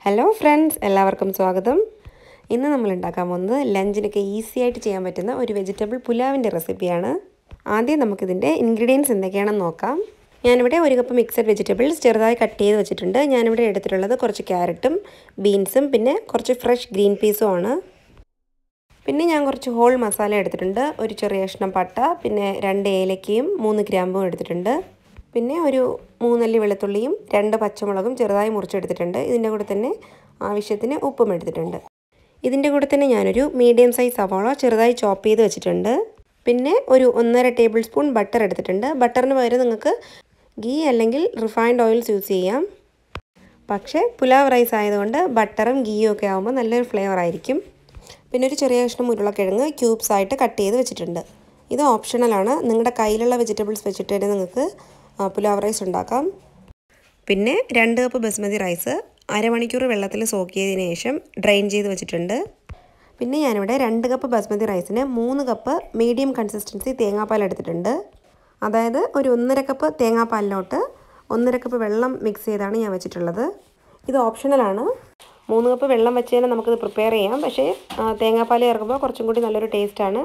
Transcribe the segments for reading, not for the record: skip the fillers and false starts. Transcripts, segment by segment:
Hello friends, എല്ലാവർക്കും സ്വാഗതം. ഇന്ന് നമ്മൾ ഉണ്ടാക്കാൻ പോകുന്നത് ലഞ്ചിനൊക്കെ ഈസി ആയിട്ട് ചെയ്യാൻ പറ്റുന്ന ഒരു വെജിറ്റബിൾ പുലാവിൻ്റെ റെസിപ്പിയാണ്. ആദ്യം നമുക്കിതിൻ്റെ ഇൻഗ്രീഡിയൻസ് എന്തൊക്കെയാണെന്ന് നോക്കാം. ഞാനിവിടെ ഒരു കപ്പ് മിക്സഡ് വെജിറ്റബിൾസ് ചെറുതായി കട്ട് ചെയ്ത് വെച്ചിട്ടുണ്ട്. ഞാനിവിടെ എടുത്തിട്ടുള്ളത് കുറച്ച് ക്യാരറ്റും ബീൻസും പിന്നെ കുറച്ച് ഫ്രഷ് ഗ്രീൻ പീസും ആണ്. പിന്നെ ഞാൻ കുറച്ച് ഹോൾ മസാല എടുത്തിട്ടുണ്ട്. ഒരു ചെറിയ കഷ്ണം പട്ട, പിന്നെ 2 ഏലക്കയും 3 ഗ്രാമ്പും എടുത്തിട്ടുണ്ട്. പിന്നെ ഒരു 3 അല്ലി വെളുത്തുള്ളിയും 2 പച്ചമുളകും ചെറുതായി മുറിച്ചെടുത്തിട്ടുണ്ട്. ഇതിൻ്റെ കൂടെ തന്നെ ആവശ്യത്തിന് ഉപ്പും എടുത്തിട്ടുണ്ട്. ഇതിൻ്റെ കൂടെ തന്നെ ഞാനൊരു മീഡിയം സൈസ് സവാള ചെറുതായി ചോപ്പ് ചെയ്ത് വെച്ചിട്ടുണ്ട്. പിന്നെ ഒരു 1.5 ടേബിൾ സ്പൂൺ ബട്ടർ എടുത്തിട്ടുണ്ട്. ബട്ടറിന് പകരം നിങ്ങൾക്ക് ഗീ അല്ലെങ്കിൽ റിഫൈൻഡ് ഓയിൽസ് യൂസ് ചെയ്യാം. പക്ഷേ പുലാവ് റൈസ് ആയതുകൊണ്ട് ബട്ടറും ഗീയും ഒക്കെ ആകുമ്പോൾ നല്ലൊരു ഫ്ലേവർ ആയിരിക്കും. പിന്നെ ഒരു ചെറിയ കഷ്ണം ഉരുളക്കിഴങ്ങ് ക്യൂബ്സ് ആയിട്ട് കട്ട് ചെയ്ത് വെച്ചിട്ടുണ്ട്. ഇത് ഓപ്ഷണലാണ്. നിങ്ങളുടെ കയ്യിലുള്ള വെജിറ്റബിൾസ് വെച്ചിട്ട് തന്നെ നിങ്ങൾക്ക് പുലാവ് റൈസ് ഉണ്ടാക്കാം. പിന്നെ 2 കപ്പ് ബസ്മതി റൈസ് അരമണിക്കൂർ വെള്ളത്തിൽ സോക്ക് ചെയ്തതിന് ശേഷം ഡ്രെയിൻ ചെയ്ത് വെച്ചിട്ടുണ്ട്. പിന്നെ ഞാനിവിടെ 2 കപ്പ് ബസ്മതി റൈസിന് 3 കപ്പ് മീഡിയം കൺസിസ്റ്റൻസി തേങ്ങാപ്പാൽ എടുത്തിട്ടുണ്ട്. അതായത് ഒരു 1.5 കപ്പ് തേങ്ങാപ്പാലിലോട്ട് 1.5 കപ്പ് വെള്ളം മിക്സ് ചെയ്താണ് ഞാൻ വെച്ചിട്ടുള്ളത്. ഇത് ഓപ്ഷണലാണ്. 3 കപ്പ് വെള്ളം വെച്ച് തന്നെ നമുക്കിത് പ്രിപ്പയർ ചെയ്യാം. പക്ഷേ തേങ്ങാപ്പാൽ ചേർക്കുമ്പോൾ കുറച്ചും കൂടി നല്ലൊരു ടേസ്റ്റാണ്.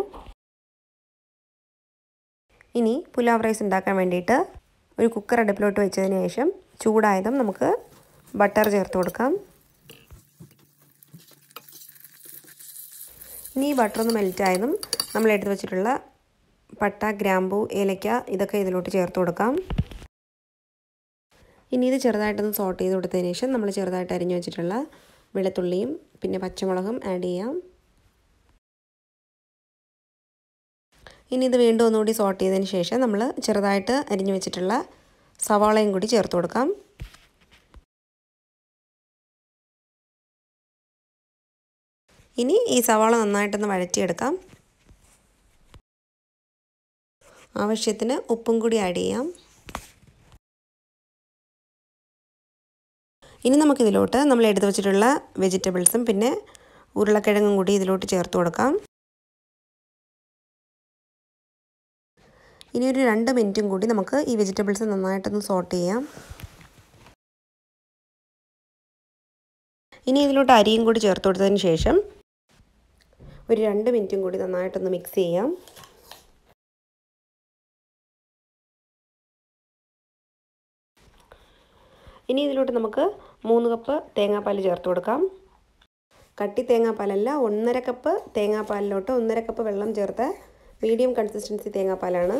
ഇനി പുലാവ് റൈസ് ഉണ്ടാക്കാൻ വേണ്ടിയിട്ട് ഒരു കുക്കർ അടുപ്പിലോട്ട് വെച്ചതിന് ശേഷം ചൂടായതും നമുക്ക് ബട്ടർ ചേർത്ത് കൊടുക്കാം. ഇനി ഈ ബട്ടർ ഒന്ന് മെൽറ്റായതും നമ്മൾ എടുത്ത് വെച്ചിട്ടുള്ള പട്ട, ഗ്രാമ്പൂ, ഏലക്ക ഇതൊക്കെ ഇതിലോട്ട് ചേർത്ത് കൊടുക്കാം. ഇനി ഇത് ചെറുതായിട്ടൊന്ന് സോട്ട് ചെയ്ത് കൊടുത്തതിന് ശേഷം നമ്മൾ ചെറുതായിട്ട് അരിഞ്ഞു വെച്ചിട്ടുള്ള വെളുത്തുള്ളിയും പിന്നെ പച്ചമുളകും ആഡ് ചെയ്യാം. ഇനി ഇത് വീണ്ടും ഒന്നുകൂടി സോട്ട് ചെയ്തതിന് ശേഷം നമ്മൾ ചെറുതായിട്ട് അരിഞ്ഞു വെച്ചിട്ടുള്ള സവാളയും കൂടി ചേർത്ത് കൊടുക്കാം. ഇനി ഈ സവാള നന്നായിട്ടൊന്ന് വഴറ്റിയെടുക്കാം. ആവശ്യത്തിന് ഉപ്പും കൂടി ആഡ് ചെയ്യാം. ഇനി നമുക്കിതിലോട്ട് നമ്മൾ എടുത്തു വെച്ചിട്ടുള്ള വെജിറ്റബിൾസും പിന്നെ ഉരുളക്കിഴങ്ങും കൂടി ഇതിലോട്ട് ചേർത്ത് കൊടുക്കാം. ഇനി ഒരു 2 മിനിറ്റും കൂടി നമുക്ക് ഈ വെജിറ്റബിൾസ് നന്നായിട്ടൊന്ന് സോട്ട് ചെയ്യാം. ഇനി ഇതിലോട്ട് അരിയും കൂടി ചേർത്ത് കൊടുത്തതിന് ശേഷം ഒരു 2 മിനിറ്റും കൂടി നന്നായിട്ടൊന്ന് മിക്സ് ചെയ്യാം. ഇനി ഇതിലോട്ട് നമുക്ക് 3 കപ്പ് തേങ്ങാപ്പാൽ ചേർത്ത് കൊടുക്കാം. കട്ടി തേങ്ങാപ്പാലല്ല, 1.5 കപ്പ് തേങ്ങാപ്പാലിലോട്ട് 1.5 കപ്പ് വെള്ളം ചേർത്ത് മീഡിയം കൺസിസ്റ്റൻസി തേങ്ങാപ്പാലാണ്.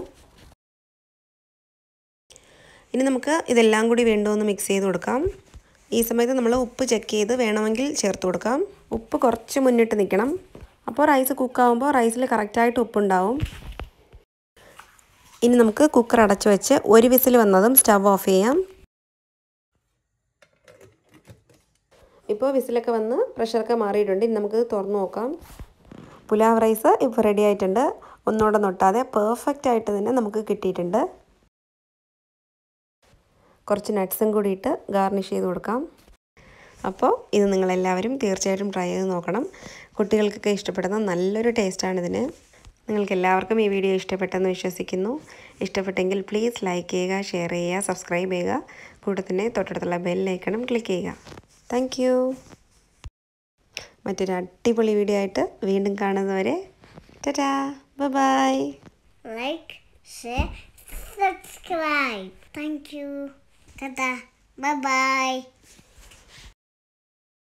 ഇനി നമുക്ക് ഇതെല്ലാം കൂടി വീണ്ടും ഒന്ന് മിക്സ് ചെയ്ത് കൊടുക്കാം. ഈ സമയത്ത് നമ്മൾ ഉപ്പ് ചെക്ക് ചെയ്ത് വേണമെങ്കിൽ ചേർത്ത് കൊടുക്കാം. ഉപ്പ് കുറച്ച് മുന്നിട്ട് നിൽക്കണം. അപ്പോൾ റൈസ് കുക്കാവുമ്പോൾ റൈസിൽ കറക്റ്റായിട്ട് ഉപ്പുണ്ടാവും. ഇനി നമുക്ക് കുക്കർ അടച്ചു വെച്ച് ഒരു വിസിൽ വന്നതും സ്റ്റവ് ഓഫ് ചെയ്യാം. ഇപ്പോൾ വിസിലൊക്കെ വന്ന് പ്രഷറൊക്കെ മാറിയിട്ടുണ്ട്. ഇനി നമുക്ക് തുറന്ന് നോക്കാം. പുലാവ് റൈസ് ഇപ്പോൾ റെഡി ആയിട്ടുണ്ട്. ഒന്നുകൂടെ നൊട്ടാതെ പെർഫെക്റ്റ് ആയിട്ട് തന്നെ നമുക്ക് കിട്ടിയിട്ടുണ്ട്. കുറച്ച് നട്ട്സും കൂടി ഇട്ട് ഗാർണിഷ് ചെയ്ത് കൊടുക്കാം. അപ്പോൾ ഇത് നിങ്ങളെല്ലാവരും തീർച്ചയായിട്ടും ട്രൈ ചെയ്ത് നോക്കണം. കുട്ടികൾക്കൊക്കെ ഇഷ്ടപ്പെടുന്ന നല്ലൊരു ടേസ്റ്റാണിതിന്. നിങ്ങൾക്ക് എല്ലാവർക്കും ഈ വീഡിയോ ഇഷ്ടപ്പെട്ടെന്ന് വിശ്വസിക്കുന്നു. ഇഷ്ടപ്പെട്ടെങ്കിൽ പ്ലീസ് ലൈക്ക് ചെയ്യുക, ഷെയർ ചെയ്യുക, സബ്സ്ക്രൈബ് ചെയ്യുക. കൂടെ തന്നെ തൊട്ടടുത്തുള്ള ബെല്ലൈക്കണും ക്ലിക്ക് ചെയ്യുക. Thank you. മറ്റൊരു അടിപൊളി വീഡിയോ ആയിട്ട് വീണ്ടും കാണുന്നവരെ tata, bye. Like, share, subscribe. Thank you. Ta-ta. Bye-bye.